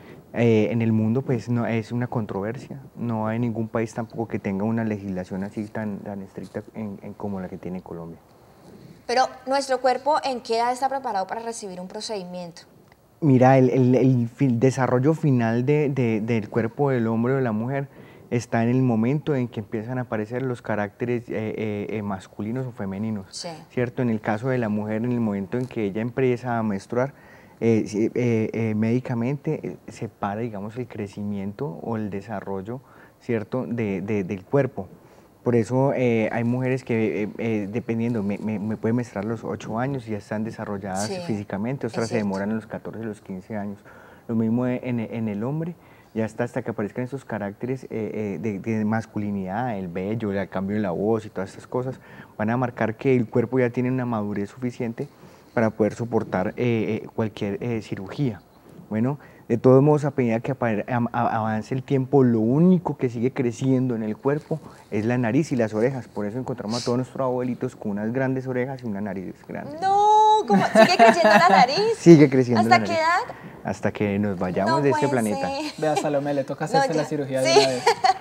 Speaker 5: Eh, en el mundo pues no es una controversia, no hay ningún país tampoco que tenga una legislación así tan, tan estricta en, en como la que tiene Colombia.
Speaker 1: Pero nuestro cuerpo, ¿en qué edad está preparado para recibir un procedimiento?
Speaker 5: Mira, el, el, el, el desarrollo final de, de, del cuerpo del hombre o de la mujer está en el momento en que empiezan a aparecer los caracteres eh, eh, masculinos o femeninos, sí. ¿cierto? En el caso de la mujer, en el momento en que ella empieza a menstruar, Eh, eh, eh, médicamente eh, se para, digamos, el crecimiento o el desarrollo, ¿cierto?, de, de, del cuerpo. Por eso eh, hay mujeres que, eh, eh, dependiendo, me, me, me pueden menstruar a los ocho años y ya están desarrolladas sí, físicamente, otras se demoran a los catorce, a los quince años. Lo mismo en, en el hombre, ya está hasta que aparezcan esos caracteres eh, eh, de, de masculinidad, el vello, el cambio de la voz y todas estas cosas, van a marcar que el cuerpo ya tiene una madurez suficiente para poder soportar eh, cualquier eh, cirugía. Bueno, de todos modos, a medida que avance el tiempo, lo único que sigue creciendo en el cuerpo es la nariz y las orejas. Por eso encontramos a todos nuestros abuelitos con unas grandes orejas y una nariz grande.
Speaker 1: No, ¿cómo sigue creciendo la nariz?
Speaker 5: Sigue creciendo
Speaker 1: ¿Hasta
Speaker 5: la nariz.
Speaker 1: qué edad?
Speaker 5: Hasta que nos vayamos
Speaker 1: no
Speaker 5: de este planeta.
Speaker 2: Vea, Salomé, le toca hacerse
Speaker 1: no,
Speaker 2: la cirugía
Speaker 1: sí.
Speaker 2: de una vez.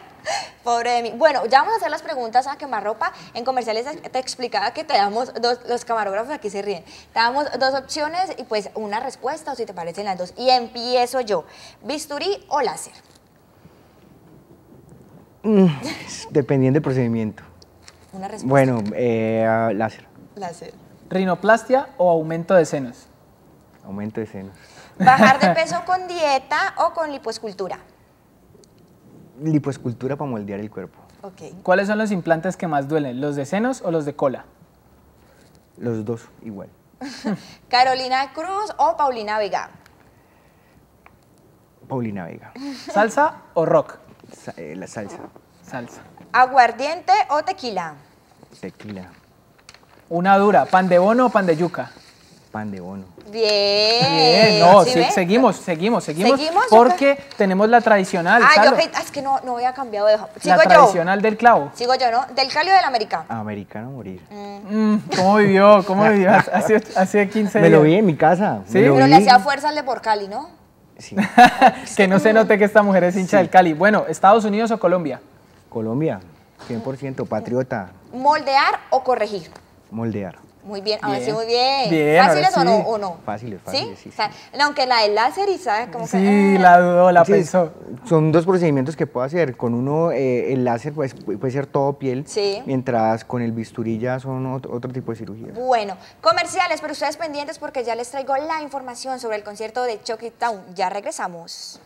Speaker 1: Pobre de mí. Bueno, ya vamos a hacer las preguntas a quemarropa. En comerciales te explicaba que te damos dos, los camarógrafos aquí se ríen. Te damos dos opciones y pues una respuesta o si te parecen las dos. Y empiezo yo. ¿Bisturí o láser?
Speaker 5: Mm, dependiendo del procedimiento.
Speaker 1: Una respuesta.
Speaker 5: Bueno, eh, láser.
Speaker 1: Láser.
Speaker 2: ¿Rinoplastia o aumento de senos?
Speaker 5: Aumento de senos.
Speaker 1: ¿Bajar de peso con dieta o con lipoescultura?
Speaker 5: Lipoescultura para moldear el cuerpo.
Speaker 1: Okay.
Speaker 2: ¿Cuáles son los implantes que más duelen, los de senos o los de cola?
Speaker 5: Los dos igual.
Speaker 1: ¿Carolina Cruz o Paulina Vega?
Speaker 5: Paulina Vega.
Speaker 2: ¿Salsa o rock?
Speaker 5: Sa eh, la salsa.
Speaker 2: Salsa.
Speaker 1: ¿Aguardiente o tequila?
Speaker 5: Tequila.
Speaker 2: Una dura, ¿pan de bono o pan de yuca?
Speaker 5: Pan de bono.
Speaker 1: Bien.
Speaker 2: Bien, no,
Speaker 1: ¿Sí
Speaker 2: sí, seguimos, seguimos, seguimos,
Speaker 1: ¿Seguimos?
Speaker 2: porque tenemos la tradicional.
Speaker 1: Ah,
Speaker 2: Salo.
Speaker 1: yo es que no, no había cambiado de... Sigo
Speaker 2: la
Speaker 1: yo.
Speaker 2: tradicional del clavo.
Speaker 1: Sigo yo, ¿no? ¿Del Cali o del América?
Speaker 5: Americano morir.
Speaker 2: Mm, ¿Cómo vivió? ¿Cómo vivió? Hace, hace quince días.
Speaker 5: Me lo vi en mi casa.
Speaker 2: ¿Sí?
Speaker 1: Pero
Speaker 5: vi.
Speaker 1: le hacía fuerza al de por Cali, ¿no?
Speaker 5: Sí.
Speaker 2: Que no se note que esta mujer es hincha
Speaker 5: Sí.
Speaker 2: del Cali. Bueno, ¿Estados Unidos o Colombia?
Speaker 5: Colombia. cien por ciento, patriota.
Speaker 1: ¿Moldear o corregir?
Speaker 5: Moldear.
Speaker 1: Muy bien, ahora
Speaker 2: Bien.
Speaker 1: sí, muy bien.
Speaker 2: Bien,
Speaker 1: ¿Fáciles
Speaker 2: ahora
Speaker 1: o,
Speaker 2: sí.
Speaker 1: no, o no?
Speaker 5: Fáciles, fáciles,
Speaker 1: ¿Sí?
Speaker 5: sí,
Speaker 1: O sea, aunque la del láser y sabes como que...
Speaker 2: Sí,
Speaker 1: eh,
Speaker 2: la dudó, la
Speaker 5: Sí,
Speaker 2: pensó.
Speaker 5: son dos procedimientos que puedo hacer. Con uno, eh, el láser pues, puede ser todo piel,
Speaker 1: Sí.
Speaker 5: mientras con el bisturí ya son otro, otro tipo de cirugía.
Speaker 1: Bueno, comerciales, pero ustedes pendientes porque ya les traigo la información sobre el concierto de Chucky Town. Ya regresamos.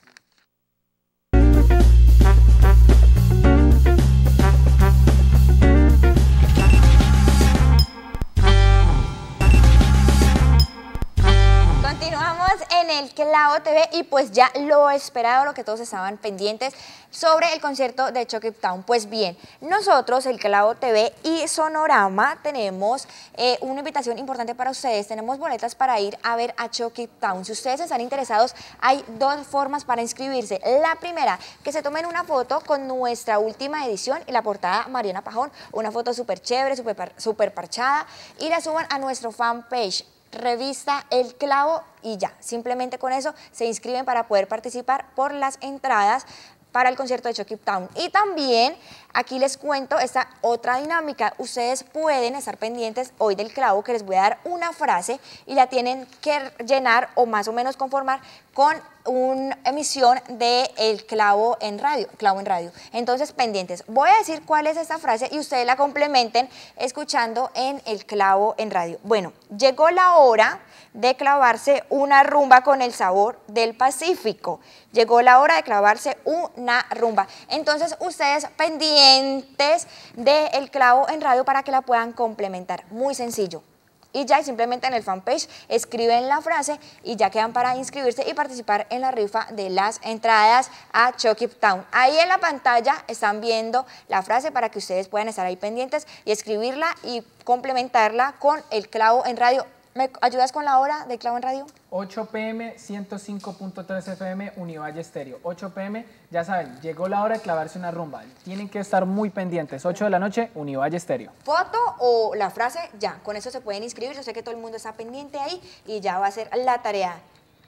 Speaker 1: Continuamos en el Clavo T V y pues ya lo esperado, lo que todos estaban pendientes sobre el concierto de Chucky Town. Pues bien, nosotros, el Clavo T V y Sonorama, tenemos eh, una invitación importante para ustedes. Tenemos boletas para ir a ver a Chucky Town. Si ustedes están interesados, hay dos formas para inscribirse. La primera, que se tomen una foto con nuestra última edición y la portada Mariana Pajón, una foto súper chévere, súper par- súper parchada, y la suban a nuestro fanpage Revista El Clavo y ya, simplemente con eso se inscriben para poder participar por las entradas para el concierto de Chucky Town. Y también aquí les cuento esta otra dinámica. Ustedes pueden estar pendientes hoy del Clavo, que les voy a dar una frase y la tienen que llenar o más o menos conformar con una emisión de El Clavo en radio, Clavo en radio. Entonces, pendientes. Voy a decir cuál es esta frase y ustedes la complementen escuchando en El Clavo en radio. Bueno, llegó la hora de clavarse una rumba con el sabor del Pacífico. Llegó la hora de clavarse una rumba. Entonces, ustedes pendientes de El Clavo en radio para que la puedan complementar. Muy sencillo. Y ya simplemente en el fanpage escriben la frase y ya quedan para inscribirse y participar en la rifa de las entradas a Chucky Town. Ahí en la pantalla están viendo la frase para que ustedes puedan estar ahí pendientes y escribirla y complementarla con El Clavo en radio. ¿Me ayudas con la hora de Clavo en radio?
Speaker 2: ocho pe eme, ciento cinco punto tres efe eme, Univalle Estéreo. ocho pe eme, ya saben, llegó la hora de clavarse una rumba. Tienen que estar muy pendientes. ocho de la noche, Univalle Estéreo.
Speaker 1: Foto o la frase, ya, con eso se pueden inscribir. Yo sé que todo el mundo está pendiente ahí y ya va a ser la tarea.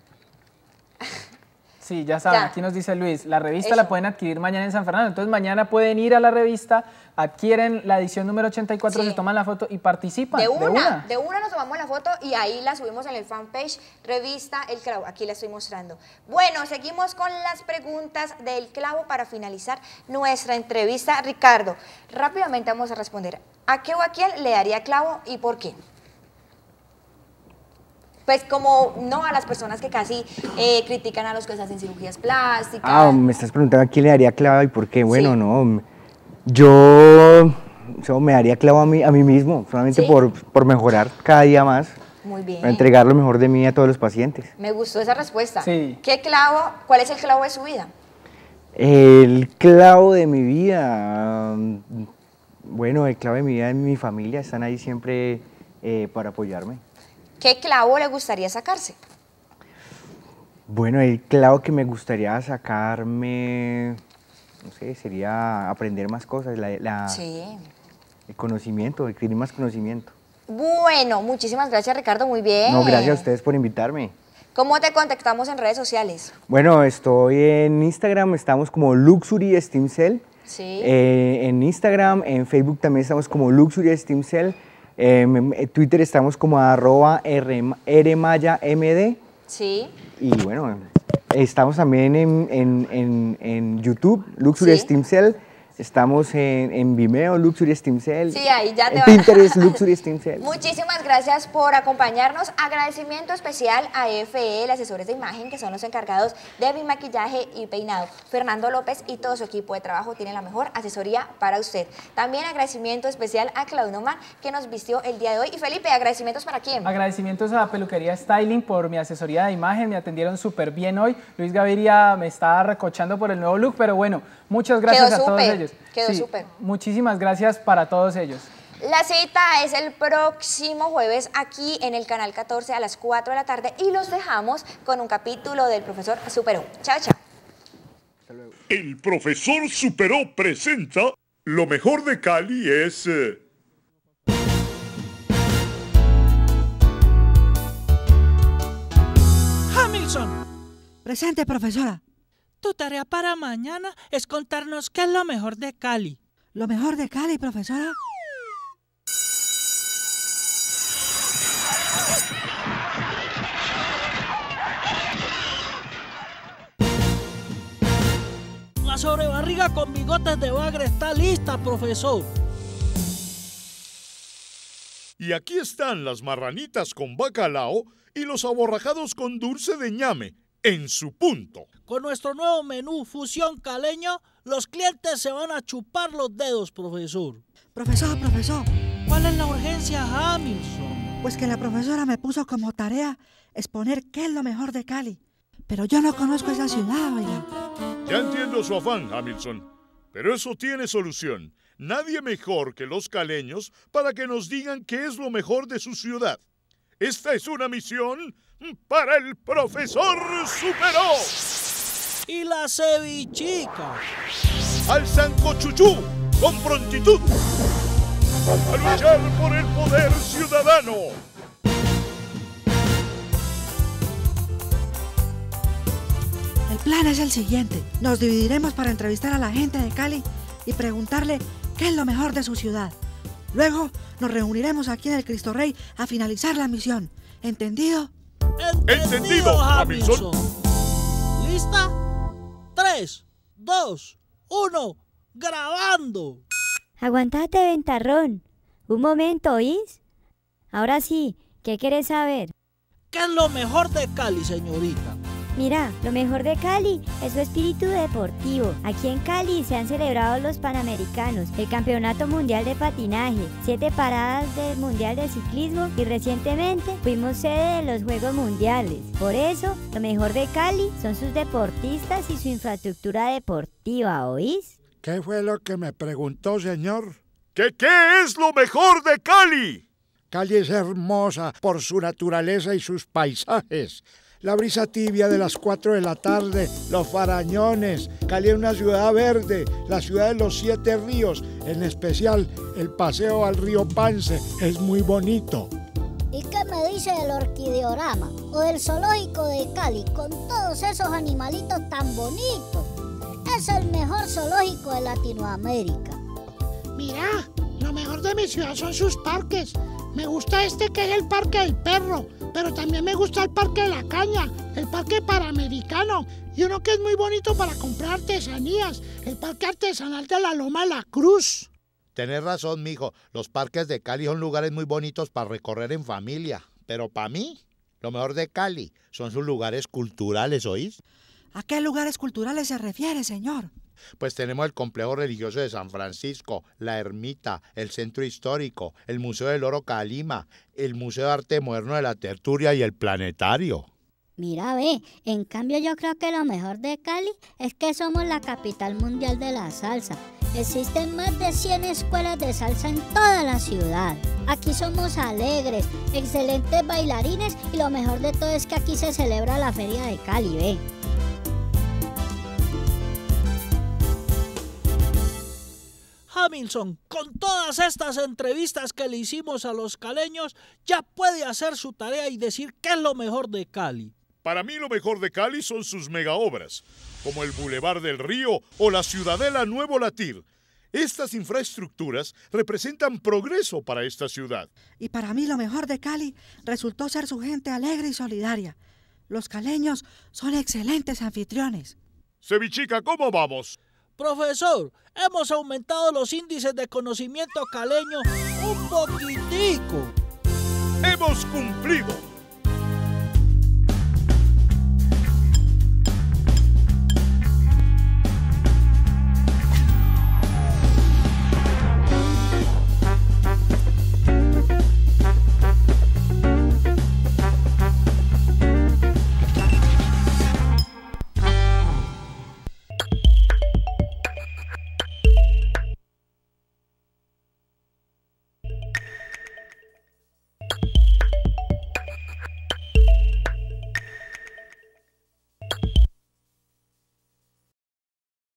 Speaker 2: Sí, ya saben,
Speaker 1: Ya.
Speaker 2: aquí nos dice Luis, la revista
Speaker 1: Eso.
Speaker 2: la pueden adquirir mañana en San Fernando. Entonces mañana pueden ir a la revista, adquieren la edición número ochenta y cuatro,
Speaker 1: Sí.
Speaker 2: se toman la foto y participan.
Speaker 1: De una, de una nos tomamos la foto y ahí la subimos en el fanpage Revista El Clavo. Aquí la estoy mostrando. Bueno, seguimos con las preguntas del Clavo para finalizar nuestra entrevista. Ricardo, rápidamente vamos a responder. ¿A qué o a quién le daría clavo y por qué? Pues como no a las personas que casi eh, critican a los que se hacen cirugías plásticas.
Speaker 5: Ah, me estás preguntando a quién le daría clavo y por qué. Bueno,
Speaker 1: Sí.
Speaker 5: no, yo, yo me daría clavo a mí, a mí mismo, solamente
Speaker 1: ¿Sí?
Speaker 5: por, por mejorar cada día más,
Speaker 1: Muy bien.
Speaker 5: para entregar lo mejor de mí a todos los pacientes.
Speaker 1: Me gustó esa respuesta.
Speaker 2: Sí.
Speaker 1: ¿Qué clavo, cuál es el clavo de su vida?
Speaker 5: El clavo de mi vida, mm, bueno, el clavo de mi vida es mi familia, están ahí siempre eh, para apoyarme.
Speaker 1: ¿Qué clavo le gustaría sacarse?
Speaker 5: Bueno, el clavo que me gustaría sacarme, no sé, sería aprender más cosas, la, la-
Speaker 1: Sí.
Speaker 5: el conocimiento, adquirir más conocimiento.
Speaker 1: Bueno, muchísimas gracias, Ricardo, muy bien.
Speaker 5: No, gracias a ustedes por invitarme.
Speaker 1: ¿Cómo te contactamos en redes sociales?
Speaker 5: Bueno, estoy en Instagram, estamos como Luxury Stem Cell.
Speaker 1: Sí.
Speaker 5: Eh, en Instagram, en Facebook también estamos como Luxury Stem Cell. Eh, en Twitter estamos como arroba rmayamd.
Speaker 1: Sí.
Speaker 5: Y bueno, estamos también en, en, en, en YouTube, Luxury
Speaker 1: Sí.
Speaker 5: Stem Cell. Estamos en, en Vimeo, Luxury Stem Cell.
Speaker 1: Sí, ahí ya te
Speaker 5: En
Speaker 1: va-
Speaker 5: Pinterest, Luxury Stem Cell.
Speaker 1: Muchísimas gracias por acompañarnos. Agradecimiento especial a F L, asesores de imagen, que son los encargados de mi maquillaje y peinado. Fernando López y todo su equipo de trabajo tienen la mejor asesoría para usted. También agradecimiento especial a Claudio Man, que nos vistió el día de hoy. Y Felipe, ¿agradecimientos para quién?
Speaker 2: Agradecimientos a Peluquería Styling por mi asesoría de imagen, me atendieron súper bien hoy. Luis Gaviria me estaba recochando por el nuevo look, pero bueno, muchas gracias
Speaker 1: Quedó
Speaker 2: a todos
Speaker 1: súper,
Speaker 2: ellos.
Speaker 1: quedó
Speaker 2: Sí,
Speaker 1: súper.
Speaker 2: Muchísimas gracias para todos ellos.
Speaker 1: La cita es el próximo jueves aquí en el Canal catorce a las cuatro de la tarde y los dejamos con un capítulo del Profesor Superó. Chao, chao.
Speaker 13: El profesor Superó presenta Lo mejor de Cali es... eh,
Speaker 14: Hamilton,
Speaker 8: Presente, profesora.
Speaker 14: tu tarea para mañana es contarnos qué es lo mejor de Cali. Lo mejor de Cali, profesora.
Speaker 15: La sobrebarriga con bigotes de bagre está lista, profesor.
Speaker 13: Y aquí están las marranitas con bacalao y los aborrajados con dulce de ñame, en su punto.
Speaker 15: Con nuestro nuevo menú fusión caleño, los clientes se van a chupar los dedos, profesor.
Speaker 14: Profesor, profesor.
Speaker 15: ¿Cuál es la urgencia, Hamilton?
Speaker 14: Pues que la profesora me puso como tarea exponer qué es lo mejor de Cali. Pero yo no conozco esa ciudad, oiga.
Speaker 13: Ya entiendo su afán, Hamilton, pero eso tiene solución. Nadie mejor que los caleños para que nos digan qué es lo mejor de su ciudad. Esta es una misión para el profesor Superó.
Speaker 15: Y la cevichica.
Speaker 13: Al sancochuchú, con prontitud. A luchar por el poder ciudadano.
Speaker 14: El plan es el siguiente. Nos dividiremos para entrevistar a la gente de Cali y preguntarle qué es lo mejor de su ciudad. Luego nos reuniremos aquí en el Cristo Rey a finalizar la misión. ¿Entendido?
Speaker 15: Entendido,
Speaker 13: Entendido, Hamilton.
Speaker 15: ¿Lista? Tres, dos, uno, grabando.
Speaker 16: Aguantate, ventarrón. Un momento, ¿oís? Ahora sí, ¿qué querés saber?
Speaker 15: ¿Qué es lo mejor de Cali, señorita?
Speaker 16: Mira, lo mejor de Cali es su espíritu deportivo. Aquí en Cali se han celebrado los Panamericanos, el Campeonato Mundial de Patinaje, siete paradas del Mundial de Ciclismo y recientemente fuimos sede de los Juegos Mundiales. Por eso, lo mejor de Cali son sus deportistas y su infraestructura deportiva, ¿oís?
Speaker 17: ¿Qué fue lo que me preguntó, señor?
Speaker 13: ¿Qué, qué es lo mejor de Cali?
Speaker 17: Cali es hermosa por su naturaleza y sus paisajes. La brisa tibia de las cuatro de la tarde, los farañones. Cali es una ciudad verde, la ciudad de los siete ríos, en especial el paseo al río Pance, es muy bonito.
Speaker 18: ¿Y qué me dice del orquideorama o del zoológico de Cali con todos esos animalitos tan bonitos? Es el mejor zoológico de Latinoamérica.
Speaker 19: Mira, lo mejor de mi ciudad son sus parques. Me gusta este que es el Parque del Perro, pero también me gusta el Parque de la Caña, el Parque Panamericano y uno que es muy bonito para comprar artesanías, el Parque Artesanal de la Loma de la Cruz.
Speaker 17: Tenés razón, mijo. Los parques de Cali son lugares muy bonitos para recorrer en familia. Pero para mí, lo mejor de Cali son sus lugares culturales, ¿oís?
Speaker 14: ¿A qué lugares culturales se refiere, señor?
Speaker 17: Pues tenemos el complejo religioso de San Francisco, la ermita, el centro histórico, el Museo del Oro Calima, el Museo de Arte Moderno de la Tertulia y el planetario.
Speaker 18: Mira, ve, en cambio yo creo que lo mejor de Cali es que somos la capital mundial de la salsa. Existen más de cien escuelas de salsa en toda la ciudad. Aquí somos alegres, excelentes bailarines y lo mejor de todo es que aquí se celebra la Feria de Cali, ve.
Speaker 15: Hamilton, con todas estas entrevistas que le hicimos a los caleños, ya puede hacer su tarea y decir qué es lo mejor de Cali.
Speaker 13: Para mí lo mejor de Cali son sus megaobras, como el Boulevard del Río o la Ciudadela Nuevo Latir. Estas infraestructuras representan progreso para esta ciudad.
Speaker 14: Y para mí lo mejor de Cali resultó ser su gente alegre y solidaria. Los caleños son excelentes anfitriones.
Speaker 13: Cevichica, ¿cómo vamos?
Speaker 15: Profesor, hemos aumentado los índices de conocimiento caleño un poquitico.
Speaker 13: ¡Hemos cumplido!